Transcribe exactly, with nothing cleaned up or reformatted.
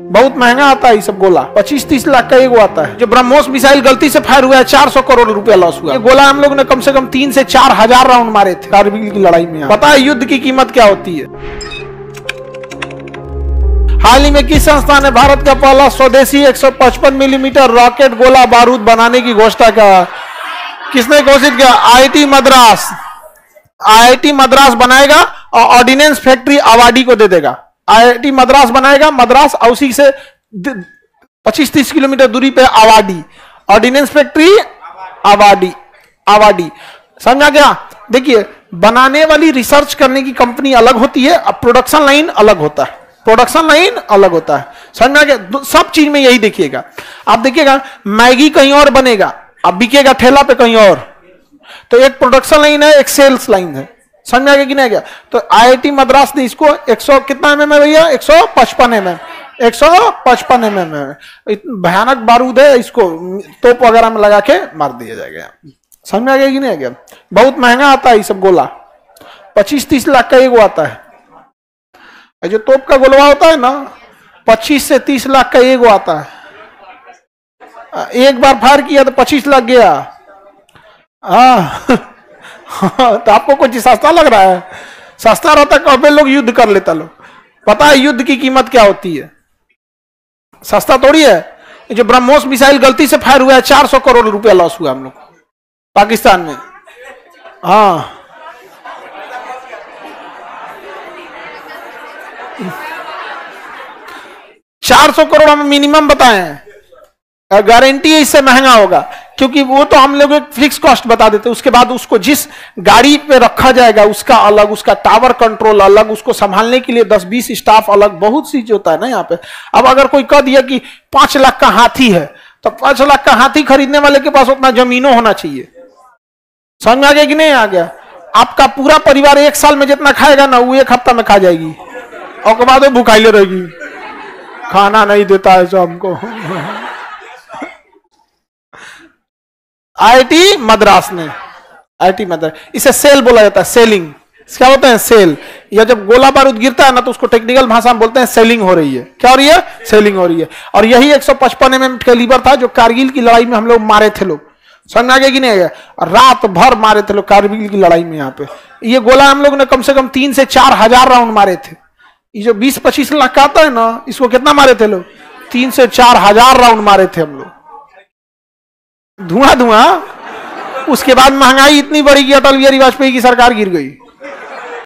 बहुत महंगा आता है ये सब गोला, पच्चीस तीस लाख का एगो आता है। जो ब्रह्मोस मिसाइल गलती से फायर हुआ है चार सौ करोड़ रुपया लॉस हुआ। ये गोला हम लोग ने कम से कम तीन से चार हजार राउंड मारे थे कारगिल की लड़ाई में। पता है युद्ध की कीमत क्या होती है? हाल ही में किस संस्था ने भारत का पहला स्वदेशी एक सौ पचपन मिलीमीटर रॉकेट गोला बारूद बनाने की घोषणा किया? किसने घोषित किया? आईआईटी मद्रास। आईआईटी मद्रास बनाएगा और ऑर्डिनेंस फैक्ट्री अवाडी को दे देगा। आईआईटी मद्रास बनाएगा, मद्रास और उसी से पच्चीस तीस किलोमीटर दूरी पे अवाडी, ऑर्डिनेंस फैक्ट्री अवाडी। अवाडी समझा क्या? देखिए, बनाने वाली रिसर्च करने की कंपनी अलग होती है, अब प्रोडक्शन लाइन अलग होता है। प्रोडक्शन लाइन अलग होता है, समझा क्या? सब चीज में यही देखिएगा। आप देखिएगा मैगी कहीं और बनेगा, अब बिकेगा ठेला पे कहीं और। तो एक प्रोडक्शन लाइन है, एक सेल्स लाइन है, समझ आगे कि नहीं गया? तो आईआईटी मद्रास ने इसको एक सौ कितना एम एम है भैया? एक सौ पचपन एम एम एक सौ पचपन एम एम है। भयानक बारूद है, इसको तोप वगैरह में लगा के मार दिया जाएगा। समझ आ गया कि नहीं गया? बहुत महंगा आता है ये सब गोला, पच्चीस तीस लाख का एगो आता है। जो तोप का गोलवा होता है ना, पच्चीस से तीस लाख का एगो आता है। एक बार फायर किया तो पच्चीस लाख गया। हाँ तो आपको कुछ सस्ता लग रहा है? सस्ता रहता कभी लोग युद्ध कर लेता लोग। पता है युद्ध की कीमत क्या होती है? सस्ता थोड़ी है। जो ब्रह्मोस मिसाइल गलती से फायर हुआ है चार सौ करोड़ रुपया लॉस हुआ हम लोग पाकिस्तान में। हाँ चार सौ करोड़ हम मिनिमम बताए हैं, गारंटी है इससे महंगा होगा, क्योंकि वो तो हम लोग एक फिक्स कॉस्ट बता देते हैं। उसके बाद उसको जिस गाड़ी पे रखा जाएगा उसका अलग, उसका टावर कंट्रोल अलग, उसको संभालने के लिए दस बीस स्टाफ अलग, बहुत सी होता है ना यहाँ पे। अब अगर कोई कह दिया कि पांच लाख का हाथी है, तो पांच लाख का हाथी खरीदने वाले के पास उतना जमीनों होना चाहिए। समझ में आ गया कि नहीं आ गया? आपका पूरा परिवार एक साल में जितना खाएगा ना, वो एक हफ्ता में खा जाएगी, और के बाद वो भूखाइले रहेगी, खाना नहीं देता है जो हमको। आईआईटी मद्रास ने, आईआईटी मद्रास, इसे सेल बोला जाता है, सेलिंग। क्या होता है? सेल। या जब गोला बारूद गिरता है ना, तो उसको टेक्निकल भाषा में बोलते हैं सेलिंग हो रही है। क्या हो रही है? सेलिंग हो रही है। और यही एक सौ पचपन एम एम कैलिबर था जो कारगिल की लड़ाई में हम लोग मारे थे लोग। समझ आ गया कि नहीं आया? रात भर मारे थे लोग कारगिल की लड़ाई में। यहाँ पे ये गोला हम लोग ने कम से कम तीन से चार हजार राउंड मारे थे। ये जो बीस पच्चीस लाख का आता है ना, इसको कितना मारे थे लोग? तीन से चार हजार राउंड मारे थे हम लोग, धुआं धुआं। उसके बाद महंगाई इतनी बढ़ी कि अटल बिहारी वाजपेयी की सरकार गिर गई।